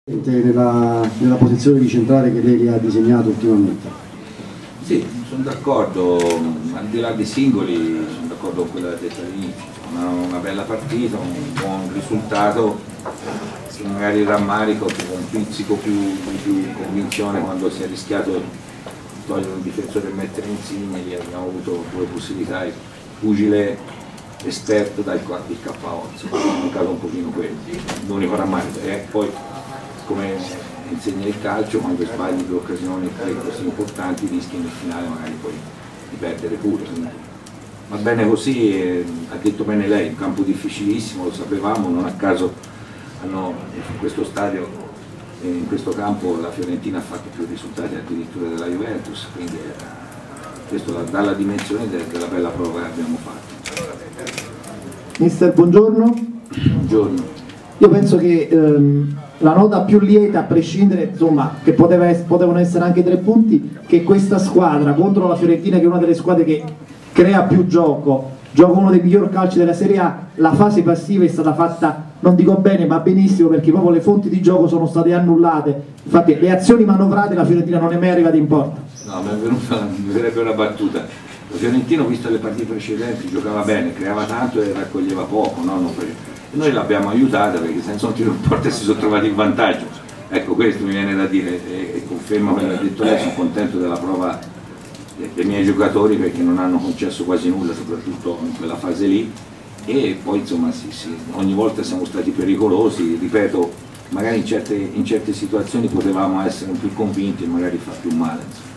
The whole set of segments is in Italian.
Nella posizione di centrale che lei ha disegnato ultimamente. Sì, sono d'accordo, al di là dei singoli sono d'accordo con quella detta all'inizio, una bella partita, un buon risultato, magari il rammarico con un pizzico più convinzione quando si è rischiato di togliere un difensore e mettere Insigne, lì abbiamo avuto due possibilità, il pugile esperto dal KO, insomma è mancato un pochino quello, l'unico rammarico, e poi come insegna il calcio, quando sbagli due occasioni così importanti rischi nel finale magari poi di perdere pure. Va bene così, ha detto bene lei, un campo difficilissimo, lo sapevamo, non a caso hanno in questo stadio, in questo campo la Fiorentina ha fatto più risultati addirittura della Juventus, quindi questo dà la dimensione della bella prova che abbiamo fatto. Mister, buongiorno. Buongiorno. Io penso che la nota più lieta, a prescindere, insomma, che potevano essere anche 3 punti, che questa squadra contro la Fiorentina, che è una delle squadre che crea più gioca uno dei migliori calci della Serie A, la fase passiva è stata fatta, non dico bene, ma benissimo, perché proprio le fonti di gioco sono state annullate. Infatti le azioni manovrate la Fiorentina non è mai arrivata in porta. No, mi verrebbe una battuta. La Fiorentina, visto le partite precedenti, giocava bene, creava tanto e raccoglieva poco, no? Noi l'abbiamo aiutata perché senza un tiro in porta si sono trovati in vantaggio. Ecco, questo mi viene da dire e confermo quello che ha detto lei, sono contento della prova dei miei giocatori perché non hanno concesso quasi nulla, soprattutto in quella fase lì, e poi insomma ogni volta siamo stati pericolosi, ripeto, magari in certe situazioni potevamo essere più convinti e magari far più male. Insomma.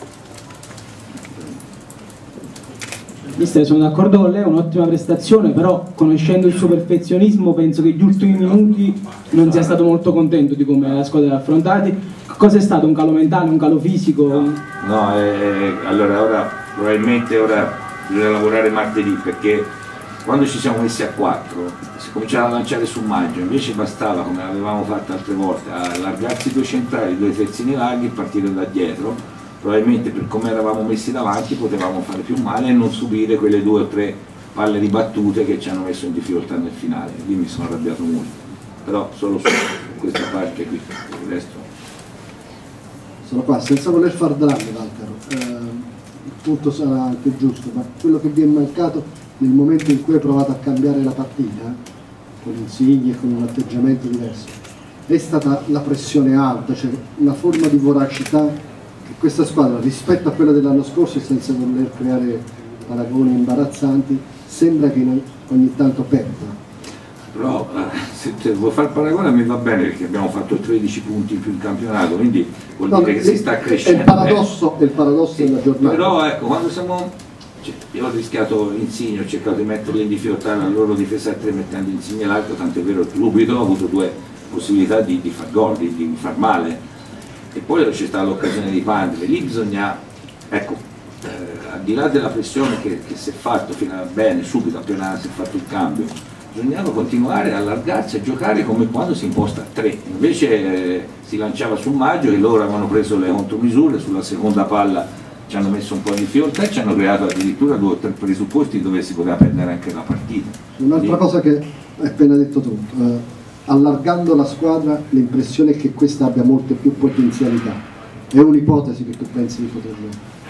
Mister, sono d'accordo con lei, è un'ottima prestazione, però conoscendo il suo perfezionismo penso che gli ultimi minuti non sia stato molto contento di come la squadra l'ha affrontati. Cosa è stato? Un calo mentale, un calo fisico? No, allora probabilmente bisogna lavorare martedì, perché quando ci siamo messi a 4 si cominciava a lanciare su Maggio, invece bastava, come avevamo fatto altre volte, allargarsi 2 centrali, 2 terzini larghi e partire da dietro. Probabilmente per come eravamo messi davanti potevamo fare più male e non subire quelle 2 o 3 palle ribattute che ci hanno messo in difficoltà nel finale. Lì mi sono arrabbiato molto, però solo su questa parte qui, il resto. Sono qua, senza voler far drammi, Walter, il punto sarà anche giusto, ma quello che vi è mancato nel momento in cui hai provato a cambiare la partita, con Insigne e con un atteggiamento diverso, è stata la pressione alta, cioè una forma di voracità che questa squadra rispetto a quella dell'anno scorso, senza voler creare paragoni imbarazzanti, sembra che ogni tanto perda. Però se vuoi fare il paragone a me va bene, perché abbiamo fatto 13 punti in più in campionato, quindi vuol dire che si sta crescendo. È il paradosso sì, della giornata. Però ecco, quando io ho rischiato Insigne, ho cercato di metterli in difficoltà la loro difesa a 3 mettendo Insigne l'altro, tanto è vero che subito ho avuto 2 possibilità di far gol, di far male. E poi c'è stata l'occasione di Pandre, lì bisogna, ecco, al di là della pressione che si è fatto bene, subito appena si è fatto il cambio, bisognava continuare a allargarsi, a giocare come quando si imposta a 3, invece si lanciava sul Maggio e loro avevano preso le contromisure, sulla seconda palla ci hanno messo un po' di difficoltà e ci hanno creato addirittura 2 o 3 presupposti dove si poteva prendere anche la partita. Un'altra cosa che hai appena detto tu, allargando la squadra l'impressione è che questa abbia molte più potenzialità. È un'ipotesi che tu pensi di poterlo?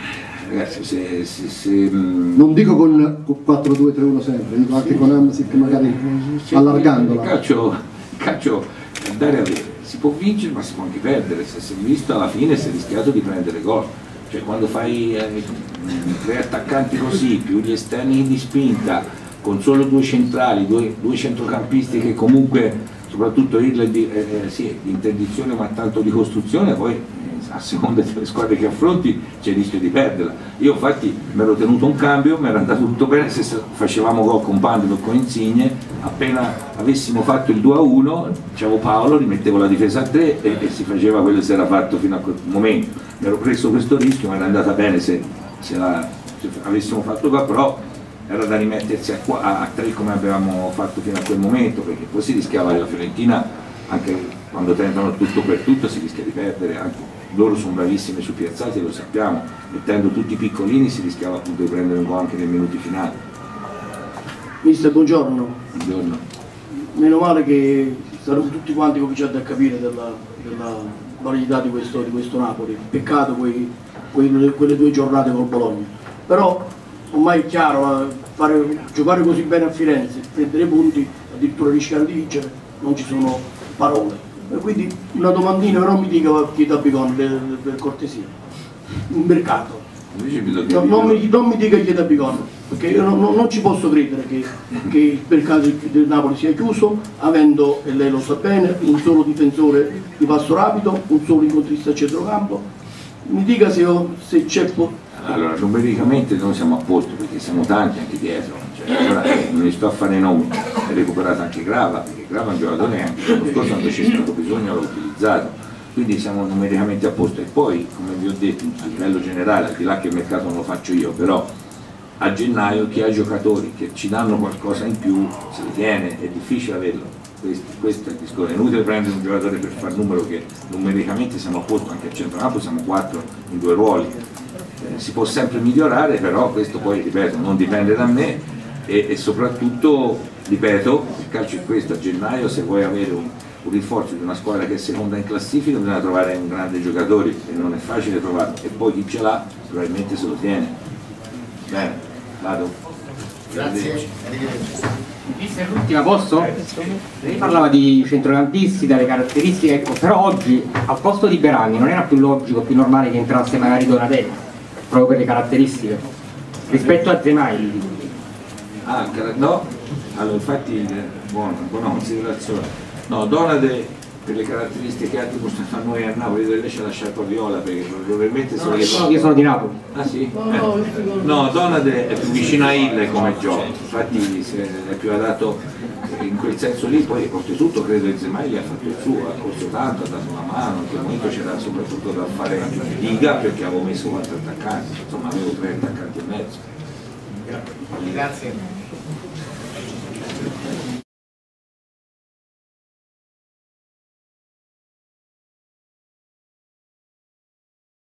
Ragazzi, non dico con 4-2-3-1 sempre, dico anche con Hamsik magari allargandola. Il calcio andare a vedere, si può vincere ma si può anche perdere, se si è visto alla fine si è rischiato di prendere gol. Cioè quando fai 3 attaccanti così, più gli esterni di spinta, con solo 2 centrali, 2 centrocampisti che comunque soprattutto di interdizione ma tanto di costruzione, poi a seconda delle squadre che affronti c'è il rischio di perderla. Io infatti mi ero tenuto un cambio, mi era andato tutto bene, se facevamo gol con Pandre o con Insigne, appena avessimo fatto il 2-1 c'avevo Paolo, rimettevo la difesa a 3 e si faceva quello che si era fatto fino a quel momento. Mi ero preso questo rischio, ma era andata bene se avessimo fatto gol, però era da rimettersi a 3 come avevamo fatto fino a quel momento, perché poi si rischiava che la Fiorentina, anche quando tentano tutto per tutto, si rischia di perdere, anche loro sono bravissimi sui piazzati, lo sappiamo, mettendo tutti piccolini si rischiava appunto di prendere un gol anche nei minuti finali. Mister, buongiorno. Buongiorno. Meno male che saremo tutti quanti cominciati a capire della validità di questo Napoli. Peccato quelle 2 giornate col Bologna, però ormai è chiaro, giocare così bene a Firenze, prendere punti, addirittura rischiare di vincere, non ci sono parole. E quindi una domandina, però mi dica Chieta Bicon per cortesia, il mercato. Non mi dica Chieta Bicon, perché io non ci posso credere che il mercato del Napoli sia chiuso, avendo, e lei lo sa bene, un solo difensore di passo rapido, un solo incontrista a centrocampo. Mi dica se c'è... Allora, numericamente noi siamo a posto perché siamo tanti anche dietro, cioè, ora non ne sto a fare nomi, è recuperato anche Grava, perché Grava è un giocatore anche l'anno scorso quando c'è stato bisogno l'ho utilizzato, quindi siamo numericamente a posto. E poi, come vi ho detto, a livello generale, al di là che il mercato non lo faccio io, però a gennaio chi ha giocatori che ci danno qualcosa in più se li tiene, è difficile averlo. Questo è il discorso, è inutile prendere un giocatore per far numero, che numericamente siamo a posto, anche a centrocampo siamo 4 in 2 ruoli. Si può sempre migliorare, però questo poi, ripeto, non dipende da me e soprattutto, ripeto, il calcio è questo, a gennaio se vuoi avere un rinforzo di una squadra che è seconda in classifica bisogna trovare un grande giocatore e non è facile trovarlo, e poi chi ce l'ha probabilmente se lo tiene. Bene, vado. Grazie. L'ultima, posso? Lei parlava di centrocampisti, dalle caratteristiche, ecco, però oggi al posto di Berardi non era più logico, più normale che entrasse magari Donatello, proprio per le caratteristiche, rispetto a Zemaili? No, allora infatti buona considerazione. No, Donate per le caratteristiche che ha dimostrato a noi a Napoli, dove invece la sciarpa viola, perché probabilmente sono io sono di Napoli. Ah sì? No, Donate è più vicino a Ille come gioco, infatti è più adatto in quel senso lì. Poi oltretutto credo che Zemaili ha fatto il suo, ha corso tanto, ha dato una mano, in quel momento c'era soprattutto da fare liga perché avevo messo 4 attaccanti, insomma avevo 3 attaccanti e mezzo. Grazie.